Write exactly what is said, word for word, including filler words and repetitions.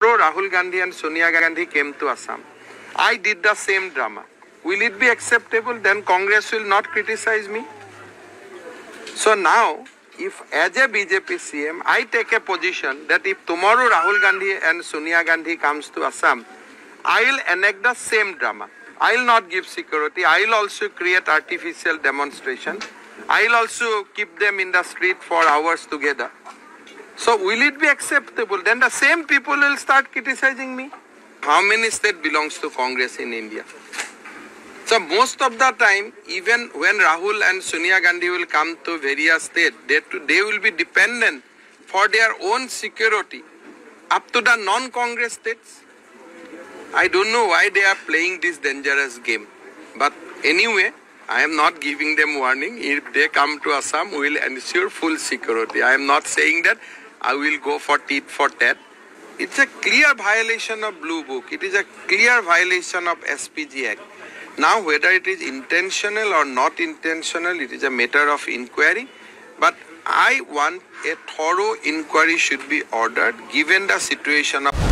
Rahul Gandhi and Sonia Gandhi came to Assam, I did the same drama. Will it be acceptable? Then Congress will not criticize me. So now, if as a B J P C M, I take a position that if tomorrow Rahul Gandhi and Sonia Gandhi comes to Assam, I will enact the same drama. I will not give security. I will also create artificial demonstration. I will also keep them in the street for hours together. So will it be acceptable? Then the same people will start criticizing me. How many states belongs to Congress in India? So most of the time, even when Rahul and Sonia Gandhi will come to various states, they, they will be dependent for their own security up to the non-Congress states. I don't know why they are playing this dangerous game. But anyway, I am not giving them warning. If they come to Assam, we will ensure full security. I am not saying that I will go for tit for tat. It's a clear violation of Blue Book. It is a clear violation of S P G Act. Now, whether it is intentional or not intentional, it is a matter of inquiry. But I want a thorough inquiry should be ordered given the situation of